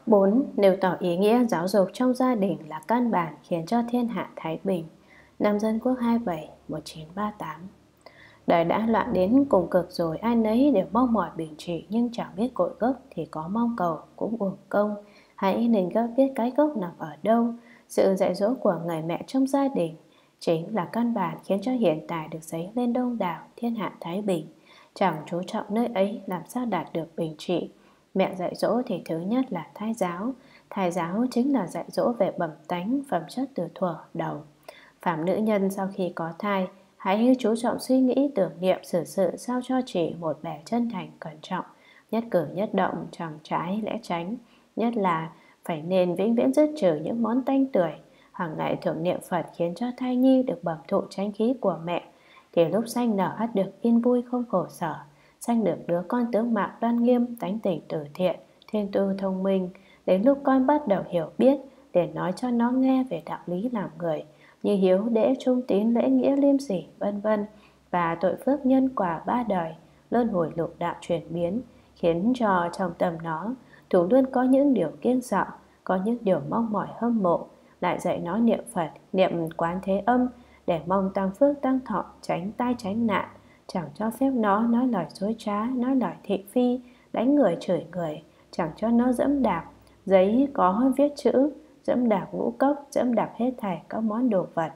4. Nêu tỏ ý nghĩa giáo dục trong gia đình là căn bản khiến cho thiên hạ thái bình. Năm Dân Quốc 27, 1938. Đời đã loạn đến cùng cực rồi, ai nấy đều mong mỏi bình trị, nhưng chẳng biết cội gốc thì có mong cầu cũng uổng công. Hãy nên gấp biết cái gốc nằm ở đâu. Sự dạy dỗ của người mẹ trong gia đình chính là căn bản khiến cho hiện tại được dấy lên đông đảo, thiên hạ thái bình. Chẳng chú trọng nơi ấy làm sao đạt được bình trị. Mẹ dạy dỗ thì thứ nhất là thai giáo. Thai giáo chính là dạy dỗ về bẩm tánh, phẩm chất từ thuở đầu. Phạm nữ nhân sau khi có thai, hãy chú trọng suy nghĩ, tưởng niệm, xử sự sao cho chỉ một bề chân thành, cẩn trọng, nhất cử nhất động chẳng trái lẽ tránh. Nhất là phải nên vĩnh viễn dứt trừ những món tanh tưởi. Hàng ngày thường niệm Phật khiến cho thai nhi được bẩm thụ chánh khí của mẹ, thì lúc sanh nở ắt được yên vui không khổ sở. Sanh được đứa con tướng mạo đoan nghiêm, tánh tỉnh từ thiện, thiên tư thông minh. Đến lúc con bắt đầu hiểu biết, để nói cho nó nghe về đạo lý làm người, như hiếu đễ, trung tín, lễ nghĩa, liêm sỉ, vân vân, và tội phước nhân quả ba đời, luân hồi lục đạo chuyển biến, khiến cho trong tâm nó thủ luôn có những điều kiêng sợ, có những điều mong mỏi hâm mộ. Lại dạy nó niệm Phật, niệm Quán Thế Âm để mong tăng phước tăng thọ, tránh tai tránh nạn. Chẳng cho phép nó nói lời dối trá, nói lời thị phi, đánh người chửi người. Chẳng cho nó dẫm đạp giấy có viết chữ, dẫm đạp ngũ cốc, dẫm đạp hết thảy các món đồ vật.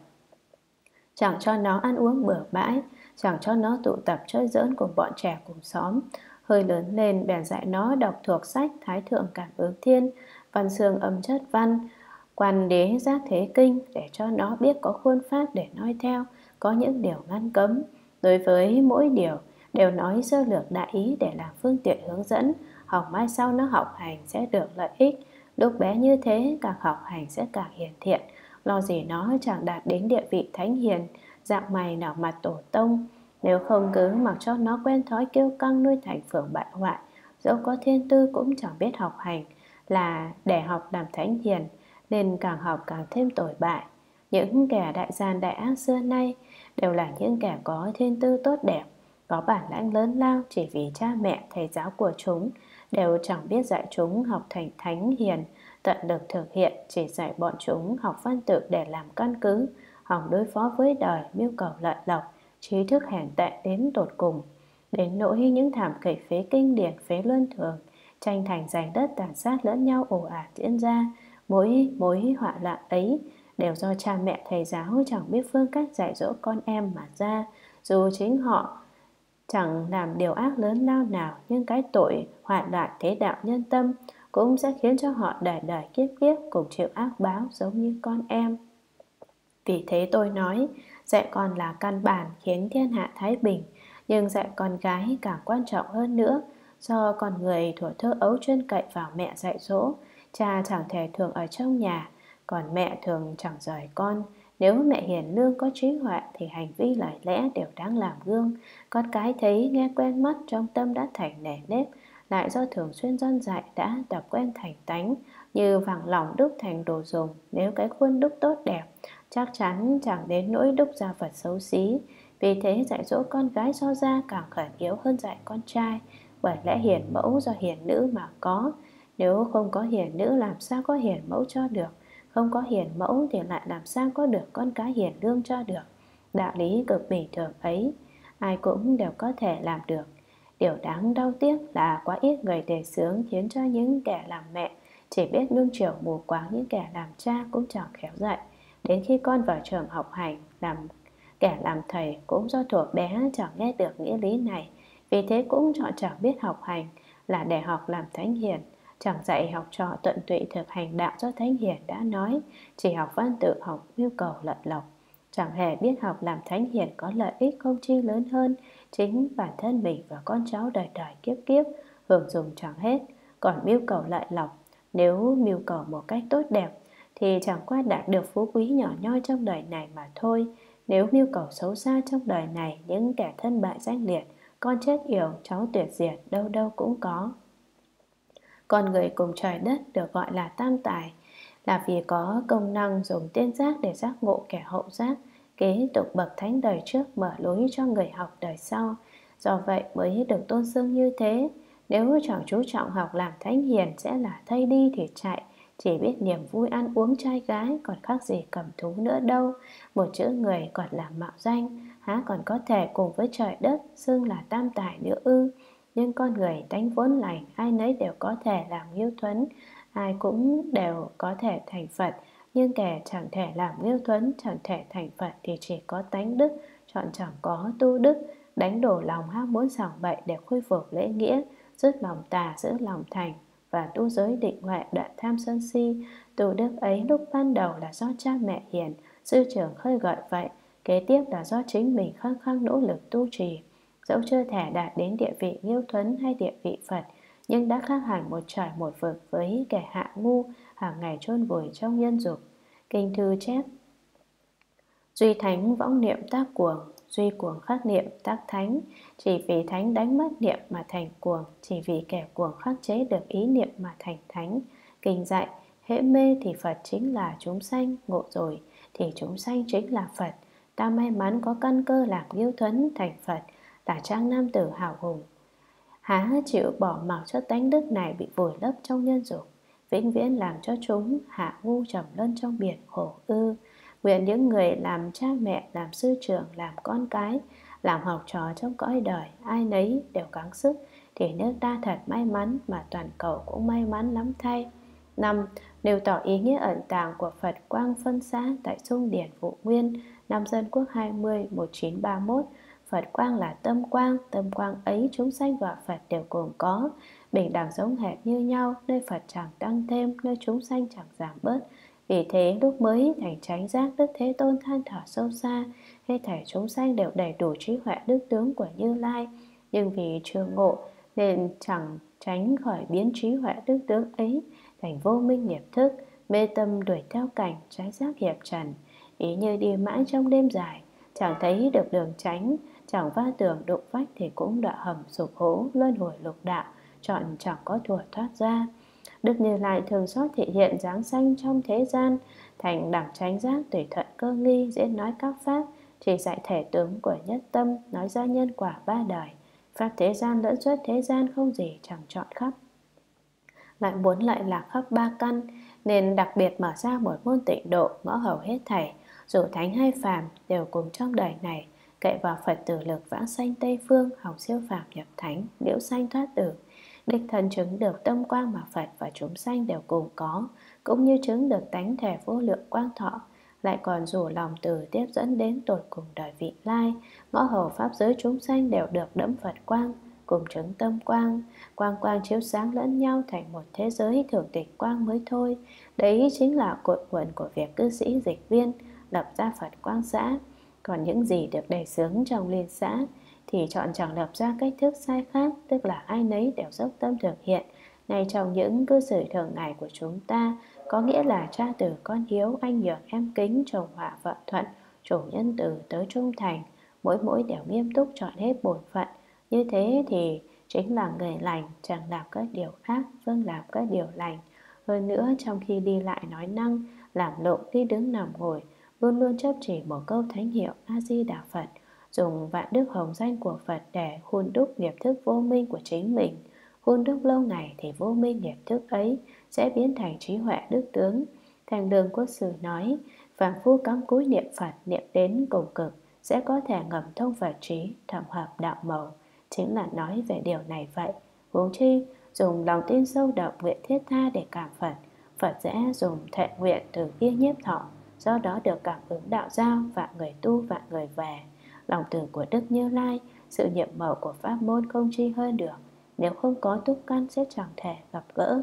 Chẳng cho nó ăn uống bừa bãi, chẳng cho nó tụ tập chơi giỡn cùng bọn trẻ cùng xóm. Hơi lớn lên bèn dạy nó đọc thuộc sách Thái Thượng Cảm Ứng Thiên, Văn Xương Âm Chất Văn, Quan Đế Giác Thế Kinh, để cho nó biết có khuôn pháp để noi theo, có những điều ngăn cấm. Đối với mỗi điều đều nói sơ lược đại ý để làm phương tiện hướng dẫn, học mai sau nó học hành sẽ được lợi ích. Lúc bé như thế, càng học hành sẽ càng hiền thiện. Lo gì nó chẳng đạt đến địa vị thánh hiền, dạng mày nở mặt tổ tông. Nếu không cứ mặc cho nó quen thói kiêu căng nuôi thành phường bại hoại, dẫu có thiên tư cũng chẳng biết học hành là để học làm thánh hiền, nên càng học càng thêm tồi bại. Những kẻ đại gian đại ác xưa nay đều là những kẻ có thiên tư tốt đẹp, có bản lãnh lớn lao, chỉ vì cha mẹ thầy giáo của chúng đều chẳng biết dạy chúng học thành thánh hiền, tận lực thực hiện, chỉ dạy bọn chúng học văn tự để làm căn cứ, hòng đối phó với đời, mưu cầu lợi lộc, trí thức hèn tệ đến tột cùng. Đến nỗi những thảm kịch phế kinh điển, phế luân thường, tranh thành giành đất, tàn sát lẫn nhau ồ ạt diễn ra. Mối họa loạn ấy đều do cha mẹ thầy giáo chẳng biết phương cách dạy dỗ con em mà ra. Dù chính họ chẳng làm điều ác lớn lao nào, nhưng cái tội hoại loạn thế đạo nhân tâm cũng sẽ khiến cho họ đời đời kiếp kiếp cùng chịu ác báo giống như con em. Vì thế tôi nói, dạy con là căn bản khiến thiên hạ thái bình, nhưng dạy con gái càng quan trọng hơn nữa. Do con người thuở thơ ấu chuyên cậy vào mẹ dạy dỗ, cha chẳng thể thường ở trong nhà, còn mẹ thường chẳng rời con. Nếu mẹ hiền lương có trí huệ thì hành vi lời lẽ đều đáng làm gương. Con cái thấy nghe quen mắt, trong tâm đã thành nề nếp, lại do thường xuyên dân dạy đã tập quen thành tánh, như vàng lỏng đúc thành đồ dùng. Nếu cái khuôn đúc tốt đẹp, chắc chắn chẳng đến nỗi đúc ra vật xấu xí. Vì thế dạy dỗ con gái so ra càng khẩn yếu hơn dạy con trai, bởi lẽ hiền mẫu do hiền nữ mà có. Nếu không có hiền nữ làm sao có hiền mẫu cho được, không có hiền mẫu thì lại làm sao có được con cái hiền lương cho được. Đạo lý cực bình thường ấy ai cũng đều có thể làm được. Điều đáng đau tiếc là quá ít người đề xướng, khiến cho những kẻ làm mẹ chỉ biết nuông chiều mù quáng những kẻ làm cha cũng chẳng khéo dạy. Đến khi con vào trường học hành, kẻ làm thầy cũng do thuở bé chẳng nghe được nghĩa lý này, vì thế cũng chọn chẳng biết học hành là để học làm thánh hiền, chẳng dạy học trò tận tụy thực hành đạo do thánh hiền đã nói, chỉ học văn tự, học mưu cầu lợi lộc. Chẳng hề biết học làm thánh hiền có lợi ích không chi lớn hơn chính bản thân mình và con cháu đời đời kiếp kiếp hưởng dùng chẳng hết. Còn mưu cầu lợi lộc, nếu mưu cầu một cách tốt đẹp thì chẳng qua đạt được phú quý nhỏ nhoi trong đời này mà thôi. Nếu mưu cầu xấu xa trong đời này, những kẻ thân bại danh liệt, con chết yểu, cháu tuyệt diệt, đâu đâu cũng có. Con người cùng trời đất được gọi là tam tài là vì có công năng dùng tiên giác để giác ngộ kẻ hậu giác, kế tục bậc thánh đời trước, mở lối cho người học đời sau. Do vậy mới được tôn xưng như thế. Nếu chẳng chú trọng học làm thánh hiền sẽ là thây đi thì chạy, chỉ biết niềm vui ăn uống trai gái, còn khác gì cầm thú nữa đâu. Một chữ người còn là mạo danh, há còn có thể cùng với trời đất xưng là tam tài nữa ư? Nhưng con người tánh vốn lành, ai nấy đều có thể làm nghiêu thuẫn, ai cũng đều có thể thành Phật. Nhưng kẻ chẳng thể làm nghiêu thuẫn, chẳng thể thành Phật thì chỉ có tánh đức, chọn chẳng có tu đức. Đánh đổ lòng ham muốn sảng bậy để khôi phục lễ nghĩa, dứt lòng tà giữ lòng thành, và tu giới định huệ đoạn tham sân si. Tu đức ấy lúc ban đầu là do cha mẹ hiền, sư trưởng khơi gợi vậy, kế tiếp là do chính mình khăng khăng nỗ lực tu trì. Dẫu chưa thể đạt đến địa vị nghiêu thuẫn hay địa vị Phật, nhưng đã khác hẳn một trời một vực với kẻ hạ ngu hàng ngày chôn vùi trong nhân dục. Kinh thư chép: duy thánh võng niệm tác cuồng, duy cuồng khắc niệm tác thánh. Chỉ vì thánh đánh mất niệm mà thành cuồng, chỉ vì kẻ cuồng khắc chế được ý niệm mà thành thánh. Kinh dạy: hễ mê thì Phật chính là chúng sanh, ngộ rồi thì chúng sanh chính là Phật. Ta may mắn có căn cơ làm nghiêu thuẫn thành Phật, là trang nam tử hào hùng, há chịu bỏ mặc cho tánh đức này bị vùi lấp trong nhân dục, vĩnh viễn làm cho chúng hạ ngu trầm luân trong biển khổ ư? Nguyện những người làm cha mẹ, làm sư trưởng, làm con cái, làm học trò trong cõi đời, ai nấy đều gắng sức thì nước ta thật may mắn, mà toàn cầu cũng may mắn lắm thay. 5. Nêu tỏ ý nghĩa ẩn tàng của Phật Quang phân xá tại Xung Điển Vụ Nguyên, năm Dân Quốc 20, 1931. Phật Quang là tâm quang ấy chúng sanh và Phật đều cùng có, bình đẳng giống hệt như nhau, nơi Phật chẳng tăng thêm, nơi chúng sanh chẳng giảm bớt. Vì thế lúc mới thành chánh giác, Đức Thế Tôn than thở sâu xa, hết thảy chúng sanh đều đầy đủ trí huệ đức tướng của Như Lai, nhưng vì chưa ngộ nên chẳng tránh khỏi biến trí huệ đức tướng ấy thành vô minh nghiệp thức, mê tâm đuổi theo cảnh trái giác hiệp trần. Ý như đi mãi trong đêm dài, chẳng thấy được đường tránh, chẳng va tường đụng vách thì cũng đọa hầm sụp hố, luân hồi lục đạo, chọn chẳng có thuở thoát ra. Đức Như Lai thường xót thị hiện giáng sanh trong thế gian, thành đẳng chánh giác tùy thuận cơ nghi, dễ nói các pháp, chỉ dạy thể tướng của nhất tâm, nói ra nhân quả ba đời. Pháp thế gian lẫn xuất thế gian, không gì chẳng chọn khắp. Lại muốn lợi lạc khắp ba căn, nên đặc biệt mở ra một môn tịnh độ, ngõ hầu hết thảy, dù thánh hay phàm đều cùng trong đời này, cậy vào Phật tử lực vãng sanh Tây Phương, học siêu phàm nhập thánh, liễu sanh thoát tử. Đích thân chứng được tâm quang mà Phật và chúng sanh đều cùng có, cũng như chứng được tánh thể vô lượng quang thọ, lại còn rủ lòng từ tiếp dẫn đến tột cùng đời vị lai. Ngõ hầu pháp giới chúng sanh đều được đẫm Phật quang, cùng chứng tâm quang, quang chiếu sáng lẫn nhau thành một thế giới thường tịch quang mới thôi. Đấy chính là cội nguồn của việc cư sĩ dịch viên lập ra Phật quang xã. Còn những gì được đề xướng trong liên xã thì chọn chẳng lập ra cách thức sai khác, tức là ai nấy đều dốc tâm thực hiện ngay trong những cư xử thường ngày của chúng ta, có nghĩa là cha từ con hiếu, anh nhường em kính, chồng họa vợ thuận, chủ nhân từ tới trung thành, mỗi đều nghiêm túc chọn hết bổn phận. Như thế thì chính là người lành, chẳng làm các điều ác, vâng làm các điều lành. Hơn nữa, trong khi đi lại nói năng, làm lụng, đi đứng nằm ngồi, luôn luôn chấp chỉ một câu thánh hiệu A Di Đà Phật, dùng vạn đức hồng danh của Phật để hun đúc nghiệp thức vô minh của chính mình. Hun đúc lâu ngày thì vô minh nghiệp thức ấy sẽ biến thành trí huệ đức tướng. Thành Lương Quốc Sử nói, phàm phu cắm cúi niệm Phật, niệm đến cùng cực sẽ có thể ngầm thông Phật trí, thẩm hợp đạo màu. Chính là nói về điều này vậy. Huống chi dùng lòng tin sâu đậm, nguyện thiết tha để cảm Phật, Phật sẽ dùng thệ nguyện từ bi nhiếp thọ, do đó được cảm ứng đạo giao, vạn người tu vạn người về. Lòng từ của Đức Như Lai, sự nhiệm màu của pháp môn không chi hơn được, nếu không có túc căn sẽ chẳng thể gặp gỡ.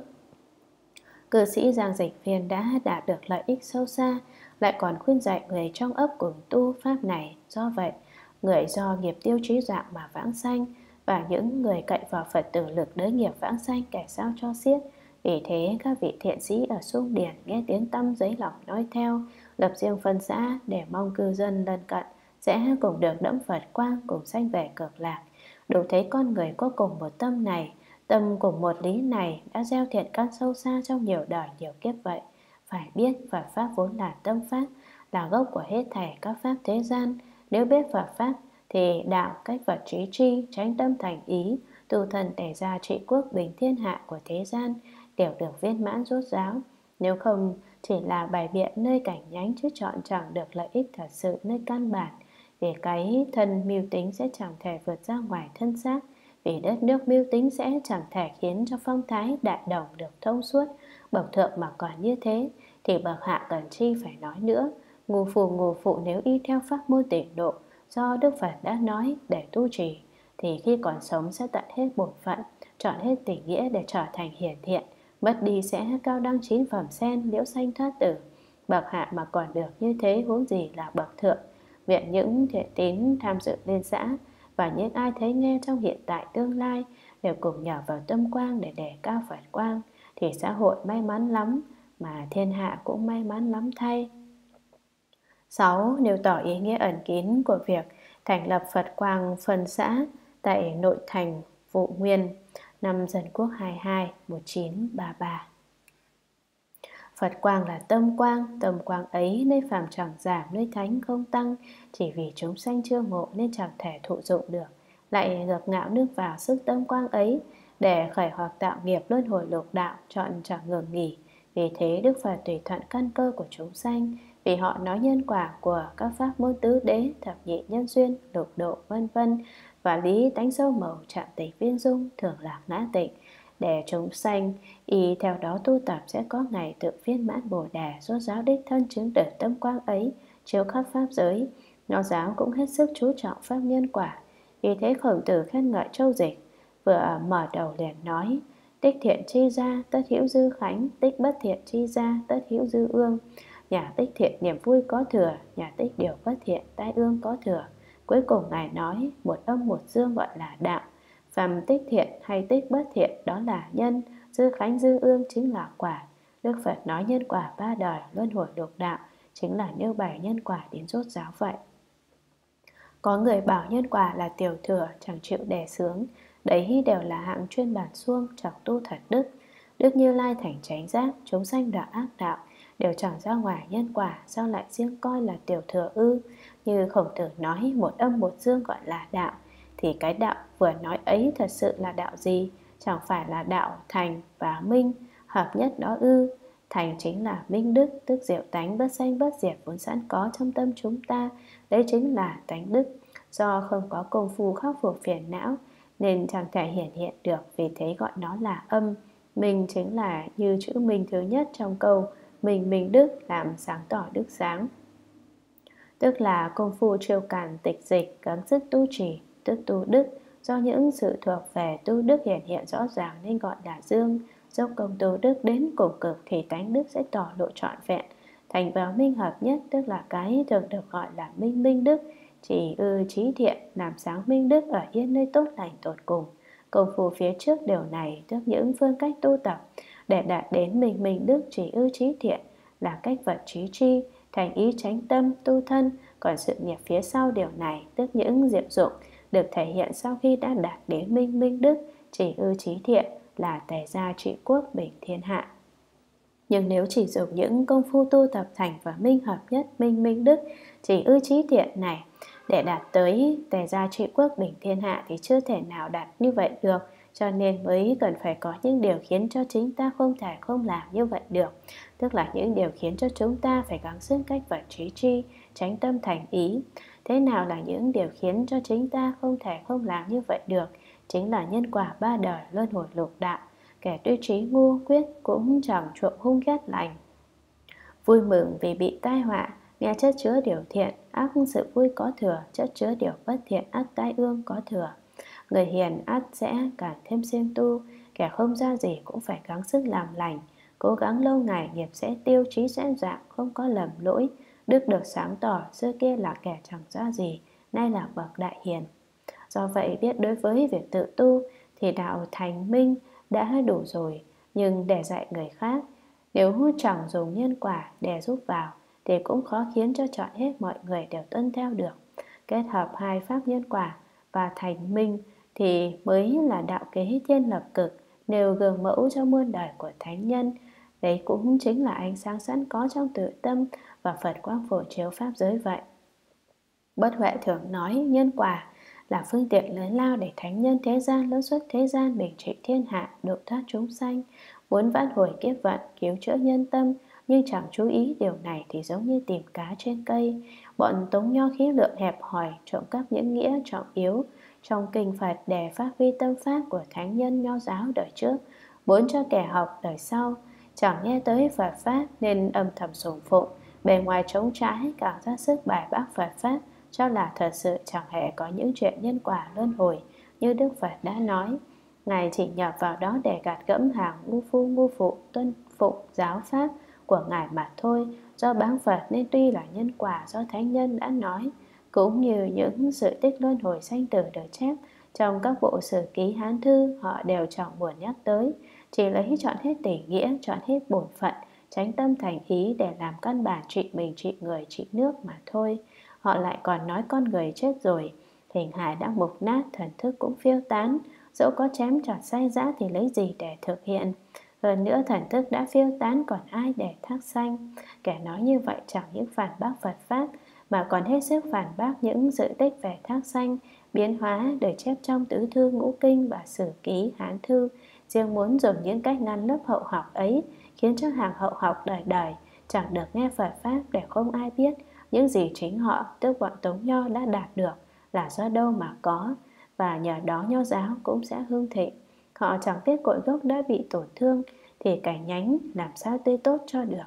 Cư sĩ Giang Dịch Viên đã đạt được lợi ích sâu xa, lại còn khuyên dạy người trong ấp cùng tu pháp này. Do vậy, người do nghiệp tiêu trí dạng mà vãng sanh, và những người cậy vào Phật tử lực đới nghiệp vãng sanh kẻ sao cho xiết. Vì thế các vị thiện sĩ ở Xung Điển nghe tiếng tăm giấy lòng nói theo, lập riêng phân xã để mong cư dân lân cận sẽ cùng được đẫm Phật quang, cùng sanh về cực lạc. Đủ thấy con người có cùng một tâm này, tâm cùng một lý này đã gieo thiện căn sâu xa trong nhiều đời nhiều kiếp vậy. Phải biết Phật pháp vốn là tâm pháp, là gốc của hết thảy các pháp thế gian. Nếu biết Phật pháp thì đạo cách vật trí tri, tránh tâm thành ý, tu thân để ra trị quốc bình thiên hạ của thế gian đều được viên mãn rốt ráo. Nếu không chỉ là bài biện nơi cảnh nhánh, chứ chọn chẳng được lợi ích thật sự nơi căn bản. Vì cái thân mưu tính sẽ chẳng thể vượt ra ngoài thân xác, vì đất nước mưu tính sẽ chẳng thể khiến cho phong thái đại đồng được thông suốt. Bậc thượng mà còn như thế thì bậc hạ cần chi phải nói nữa. Ngù phụ nếu y theo pháp môn tịnh độ do Đức Phật đã nói để tu trì, thì khi còn sống sẽ tận hết bổn phận, chọn hết tình nghĩa để trở thành hiển thiện, mất đi sẽ cao đăng chín phẩm sen, liễu sanh thoát tử. Bậc hạ mà còn được như thế, huống gì là bậc thượng. Nguyện những thiện tín tham dự liên xã và những ai thấy nghe trong hiện tại tương lai đều cùng nhờ vào tâm quang để đề cao Phật quang, thì xã hội may mắn lắm, mà thiên hạ cũng may mắn lắm thay. 6. Nêu tỏ ý nghĩa ẩn kín của việc thành lập Phật Quang phân xã tại nội thành Vụ Nguyên năm Dân Quốc 22 1933. Phật quang là tâm quang ấy nơi phàm chẳng giảm, nơi thánh không tăng. Chỉ vì chúng sanh chưa ngộ nên chẳng thể thụ dụng được, lại ngược ngạo nước vào sức tâm quang ấy để khởi hoặc tạo nghiệp luân hồi lục đạo, chọn chẳng ngừng nghỉ. Vì thế Đức Phật tùy thuận căn cơ của chúng sanh, vì họ nói nhân quả của các pháp môn tứ đế, thập nhị nhân duyên, lục độ vân vân, và lý tánh sâu màu, chạm tịch viên dung, thường lạc ngã tịnh, để chúng sanh y theo đó tu tập sẽ có ngày tự viên mãn Bồ Đề, rốt ráo đích thân chứng được tâm quang ấy chiếu khắp pháp giới. Nho giáo cũng hết sức chú trọng pháp nhân quả. Vì thế Khổng Tử khen ngợi Châu Dịch, vừa mở đầu liền nói: tích thiện chi ra tất hữu dư khánh, tích bất thiện chi ra tất hữu dư ương. Nhà tích thiện niềm vui có thừa, nhà tích điều bất thiện tai ương có thừa. Cuối cùng Ngài nói một âm một dương gọi là đạo. Phàm tích thiện hay tích bất thiện đó là nhân, dư khánh dư ương chính là quả. Đức Phật nói nhân quả ba đời, luân hồi lục đạo chính là nêu bày nhân quả đến rốt ráo vậy. Có người bảo nhân quả là tiểu thừa, chẳng chịu đè sướng, đấy đều là hạng chuyên bản xuông, chẳng tu thật đức. Đức Như Lai thành chánh giác, chúng sanh đoạn ác đạo đều chẳng ra ngoài nhân quả, sao lại riêng coi là tiểu thừa ư? Như Khổng Tử nói một âm một dương gọi là đạo, thì cái đạo vừa nói ấy thật sự là đạo gì? Chẳng phải là đạo thành và minh hợp nhất đó ư? Thành chính là minh đức, tức diệu tánh bất sanh bất diệt vốn sẵn có trong tâm chúng ta. Đấy chính là tánh đức. Do không có công phu khắc phục phiền não nên chẳng thể hiển hiện được, vì thế gọi nó là âm. Minh chính là như chữ minh thứ nhất trong câu minh đức, làm sáng tỏ đức sáng, tức là công phu chiêu càn tịch dịch, gắng sức tu trì, tức tu đức. Do những sự thuộc về tu đức hiển hiện rõ ràng nên gọi là dương. Dốc công tu đức đến cùng cực thì tánh đức sẽ tỏ lộ trọn vẹn, thành vào minh hợp nhất, tức là cái thường được gọi là minh đức. Chỉ ư trí thiện làm sáng minh đức ở yên nơi tốt lành tột cùng. Công phu phía trước điều này, tức những phương cách tu tập để đạt đến minh đức chỉ ư trí thiện, là cách vật trí chi, thành ý chánh tâm tu thân. Còn sự nghiệp phía sau điều này, tức những diệu dụng được thể hiện sau khi đã đạt đến minh đức chỉ ư trí thiện, là tề gia trị quốc bình thiên hạ. Nhưng nếu chỉ dùng những công phu tu tập thành và minh hợp nhất minh đức chỉ ư trí thiện này để đạt tới tề gia trị quốc bình thiên hạ thì chưa thể nào đạt như vậy được. Cho nên mới cần phải có những điều khiến cho chính ta không thể không làm như vậy được, tức là những điều khiến cho chúng ta phải gắng sức cách vật trí chi, chánh tâm thành ý. Thế nào là những điều khiến cho chính ta không thể không làm như vậy được? Chính là nhân quả ba đời, luân hồi lục đạo. Kẻ tuy trí ngu quyết cũng chẳng chuộng hung ghét lành, vui mừng vì bị tai họa, nghe chất chứa điều thiện, ác sự vui có thừa, chất chứa điều bất thiện, ác tai ương có thừa. Người hiền ắt sẽ càng thêm siêng tu, kẻ không ra gì cũng phải gắng sức làm lành, cố gắng lâu ngày nghiệp sẽ tiêu, chí sẽ dạng, không có lầm lỗi. Đức được sáng tỏ, xưa kia là kẻ chẳng ra gì, nay là bậc đại hiền. Do vậy biết đối với việc tự tu thì đạo thành minh đã đủ rồi, nhưng để dạy người khác, nếu chẳng dùng nhân quả để giúp vào thì cũng khó khiến cho chọn hết mọi người đều tuân theo được. Kết hợp hai pháp nhân quả và thành minh thì mới là đạo kế thiên lập cực, nêu gương mẫu cho muôn đời của thánh nhân. Đấy cũng chính là ánh sáng sẵn có trong tự tâm và Phật quang phổ chiếu pháp giới vậy. Bất Huệ thường nói nhân quả là phương tiện lớn lao để thánh nhân thế gian lớn xuất thế gian bình trị thiên hạ, độ thoát chúng sanh. Muốn vãn hồi kiếp vận, cứu chữa nhân tâm, nhưng chẳng chú ý điều này thì giống như tìm cá trên cây. Bọn Tống Nho khí lượng hẹp hòi, trộm cắp những nghĩa trọng yếu trong kinh Phật để phát huy tâm pháp của thánh nhân Nho giáo đời trước, muốn cho kẻ học đời sau chẳng nghe tới Phật pháp nên âm thầm sùng phụng, bề ngoài chống trái càng ra sức bài bác Phật pháp, cho là thật sự chẳng hề có những chuyện nhân quả luân hồi như Đức Phật đã nói. Ngài chỉ nhập vào đó để gạt gẫm hàng ngu phu ngu phụ tuân phụng giáo pháp của Ngài mà thôi. Do báng Phật nên tuy là nhân quả do thánh nhân đã nói, cũng như những sự tích luân hồi sanh tử được chép trong các bộ sử ký Hán thư, họ đều chẳng buồn nhắc tới, chỉ lấy chọn hết tình nghĩa, chọn hết bổn phận, chánh tâm thành ý để làm căn bản trị mình, trị người, trị nước mà thôi. Họ lại còn nói con người chết rồi, hình hài đã mục nát, thần thức cũng phiêu tán, dẫu có chém chặt say giã thì lấy gì để thực hiện. Hơn nữa thần thức đã phiêu tán còn ai để thác sanh. Kẻ nói như vậy chẳng những phản bác Phật pháp mà còn hết sức phản bác những sự tích về thác sanh, biến hóa được chép trong tứ thư ngũ kinh và sử ký Hán thư. Riêng muốn dùng những cách ngăn lớp hậu học ấy, khiến cho hàng hậu học đời đời chẳng được nghe Phật pháp, để không ai biết những gì chính họ, tức bọn Tống Nho đã đạt được là do đâu mà có, và nhờ đó Nho giáo cũng sẽ hưng thịnh. Họ chẳng biết cội gốc đã bị tổn thương thì cành nhánh làm sao tươi tốt cho được.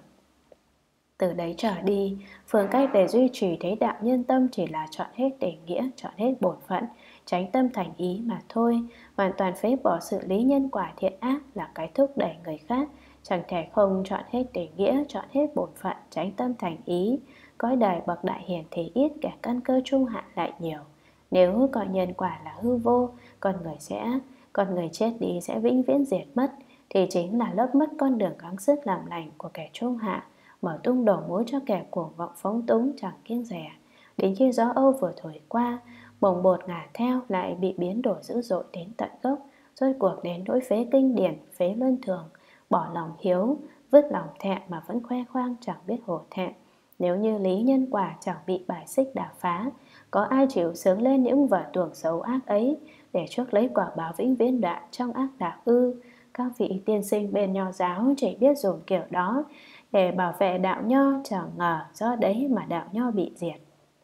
Từ đấy trở đi, phương cách để duy trì thế đạo nhân tâm chỉ là chọn hết tình nghĩa, chọn hết bổn phận, chánh tâm thành ý mà thôi. Hoàn toàn phế bỏ xử lý nhân quả thiện ác là cái thúc đẩy người khác, chẳng thể không chọn hết tình nghĩa, chọn hết bổn phận, chánh tâm thành ý. Cõi đời bậc đại hiền thì ít, kẻ căn cơ trung hạ lại nhiều. Nếu coi nhân quả là hư vô, con người chết đi sẽ vĩnh viễn diệt mất, thì chính là lấp mất con đường gắng sức làm lành của kẻ trung hạ, mở tung đầu mối cho kẻ cuồng vọng phóng túng chẳng kiêng dè. Đến khi gió Âu vừa thổi qua, bồng bột ngả theo lại bị biến đổi dữ dội đến tận gốc, rốt cuộc đến nỗi phế kinh điển, phế luân thường, bỏ lòng hiếu, vứt lòng thẹn mà vẫn khoe khoang chẳng biết hổ thẹn. Nếu như lý nhân quả chẳng bị bài xích đả phá, có ai chịu sướng lên những vở tuồng xấu ác ấy để chuốc lấy quả báo vĩnh viễn đoạn trong ác đạo ư? Các vị tiên sinh bên Nho giáo chỉ biết dùng kiểu đó để bảo vệ đạo Nho, chẳng ngờ do đấy mà đạo Nho bị diệt.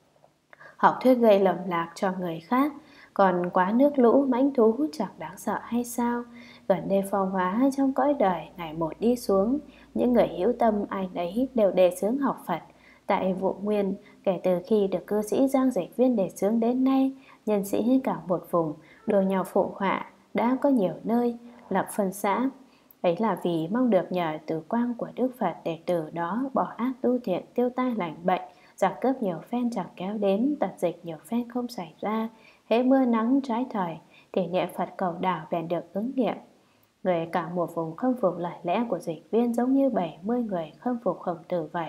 Học thuyết gây lầm lạc cho người khác, còn quá nước lũ mãnh thú chẳng đáng sợ hay sao? Gần đây phong hóa trong cõi đời ngày một đi xuống, những người hữu tâm ai nấy đều đề xướng học Phật. Tại Vụ Nguyên, kể từ khi được cư sĩ Giang Dịch Viên đề xướng đến nay, nhân sĩ cả một vùng đua nhau phụ họa, đã có nhiều nơi lập phân xã. Ấy là vì mong được nhờ từ quang của Đức Phật để từ đó bỏ ác tu thiện, tiêu tai lành bệnh, giặc cướp nhiều phen chẳng kéo đến, tật dịch nhiều phen không xảy ra. Hễ mưa nắng trái thời thì niệm Phật cầu đảo bèn được ứng nghiệm. Người cả một vùng khâm phục lời lẽ của Dịch Viên giống như 70 người khâm phục Khổng Tử vậy.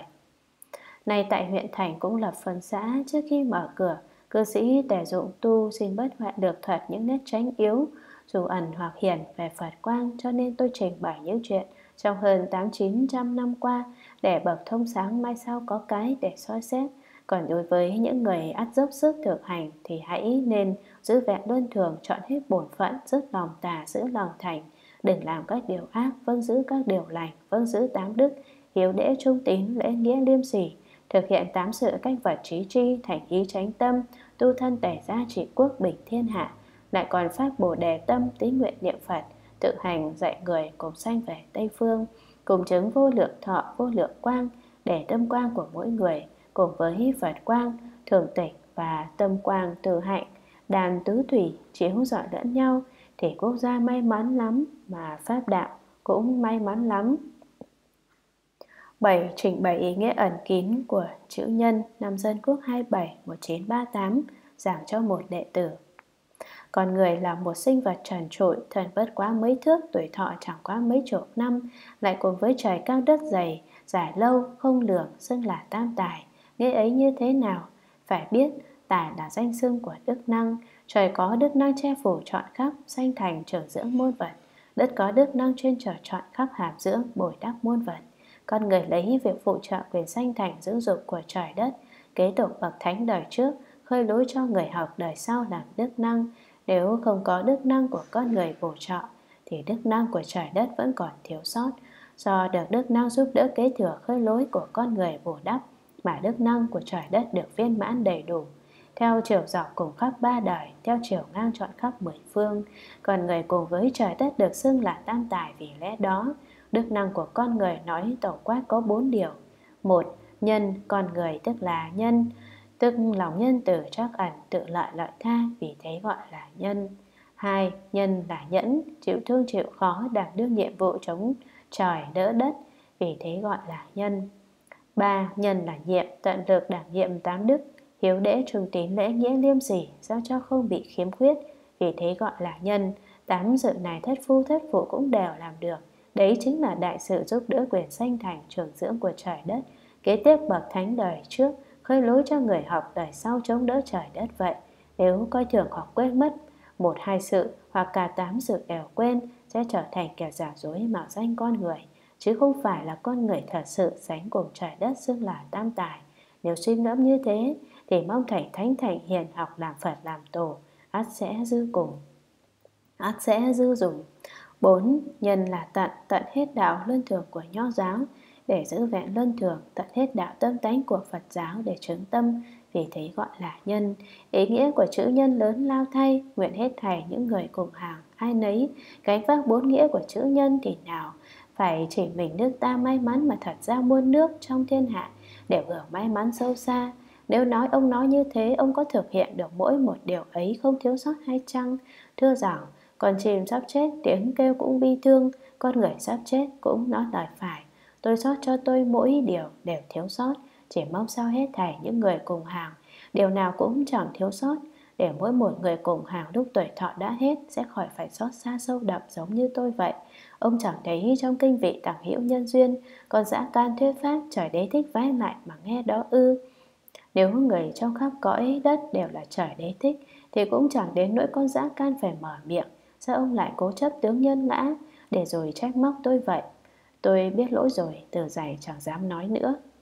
Nay tại huyện thành cũng lập phân xã. Trước khi mở cửa, cư sĩ Tề Dụng Tu xin bất hoại được thuật những nét chánh yếu, dù ẩn hoặc hiển về Phật quang, cho nên tôi trình bày những chuyện trong hơn 800-900 năm qua để bậc thông sáng mai sau có cái để soi xét. Còn đối với những người ắt dốc sức thực hành thì hãy nên giữ vẹn luân thường, chọn hết bổn phận, dứt lòng tà, giữ lòng thành, đừng làm các điều ác, vâng giữ các điều lành, vâng giữ 8 đức, hiếu đễ trung tín, lễ nghĩa liêm sỉ, thực hiện 8 sự cách vật trí tri, thành ý chánh tâm, tu thân tẩy gia trị quốc bình thiên hạ. Lại còn phát bồ đề tâm, tín nguyện niệm Phật, tự hành dạy người cùng sanh về Tây Phương, cùng chứng vô lượng thọ, vô lượng quang, để tâm quang của mỗi người cùng với Phật quang thường tịch và tâm quang từ hạnh đàn tứ thủy chiếu rọi lẫn nhau, thì quốc gia may mắn lắm, mà pháp đạo cũng may mắn lắm. 7. Trình bày ý nghĩa ẩn kín của chữ nhân. Năm Dân Quốc 27-1938 giảng cho một đệ tử. Con người là một sinh vật trần trụi, thân bất quá mấy thước, tuổi thọ chẳng quá mấy chục năm, lại cùng với trời cao đất dày, dài lâu, không lường, xưng là tam tài. Nghĩa ấy như thế nào? Phải biết, tài là danh xưng của đức năng. Trời có đức năng che phủ trọn khắp, sanh thành trưởng dưỡng muôn vật. Đất có đức năng chuyên trở trọn khắp hàm dưỡng, bồi đắp muôn vật. Con người lấy việc phụ trợ quyền sanh thành dưỡng dục của trời đất, kế tục bậc thánh đời trước, khơi lối cho người học đời sau làm đức năng. Nếu không có đức năng của con người bổ trợ, thì đức năng của trời đất vẫn còn thiếu sót. Do được đức năng giúp đỡ kế thừa khơi lối của con người bổ đắp, mà đức năng của trời đất được viên mãn đầy đủ, theo chiều dọc cùng khắp ba đời, theo chiều ngang trọn khắp mười phương. Còn người cùng với trời đất được xưng là tam tài. Vì lẽ đó, đức năng của con người nói tổng quát có 4 điều. Một, nhân. Con người tức là nhân, tức lòng nhân từ trắc ẩn, tự lợi lợi tha, vì thế gọi là nhân. Hai, nhân là nhẫn, chịu thương chịu khó, đảm đương nhiệm vụ chống trời đỡ đất, vì thế gọi là nhân. Ba, nhân là nhiệm, tận lực đảm nhiệm 8 đức, hiếu đễ trung tín lễ nghĩa liêm sỉ, sao cho không bị khiếm khuyết, vì thế gọi là nhân. 8 sự này thất phu thất phụ cũng đều làm được. Đấy chính là đại sự giúp đỡ quyền sanh thành trưởng dưỡng của trời đất, kế tiếp bậc thánh đời trước, khơi lối cho người học đời sau chống đỡ trời đất vậy. Nếu coi thường hoặc quên mất 1-2 sự hoặc cả 8 sự đều quên, sẽ trở thành kẻ giả dối mạo danh con người, chứ không phải là con người thật sự sánh cùng trời đất xưng là tam tài. Nếu suy ngẫm như thế, thì mong thầy thánh thành hiền học làm Phật làm tổ, ắt sẽ dư dùng. 4. Nhân là tận, tận hết đạo luân thường của Nho giáo để giữ vẹn luân thường, tận hết đạo tâm tánh của Phật giáo để chứng tâm, vì thế gọi là nhân. Ý nghĩa của chữ nhân lớn lao thay, nguyện hết thảy những người cùng hàng ai nấy gánh vác 4 nghĩa của chữ nhân thì nào phải chỉ mình nước ta may mắn, mà thật ra muôn nước trong thiên hạ đều hưởng may mắn sâu xa. Nếu nói ông nói như thế, ông có thực hiện được mỗi một điều ấy không thiếu sót hay chăng? Thưa rằng, con chim sắp chết tiếng kêu cũng bi thương, con người sắp chết cũng nói lời phải. Tôi xót cho tôi mỗi điều đều thiếu sót, chỉ mong sao hết thảy những người cùng hàng điều nào cũng chẳng thiếu sót, để mỗi một người cùng hàng lúc tuổi thọ đã hết sẽ khỏi phải xót xa sâu đậm giống như tôi vậy. Ông chẳng thấy trong kinh vị Tằng Hữu Nhân Duyên, con dã can thuyết pháp trời đế thích vái lại mà nghe đó ư? Nếu người trong khắp cõi đất đều là trời đế thích, thì cũng chẳng đến nỗi con dã can phải mở miệng. Sao ông lại cố chấp tướng nhân ngã để rồi trách móc tôi vậy? Tôi biết lỗi rồi, từ giày chẳng dám nói nữa.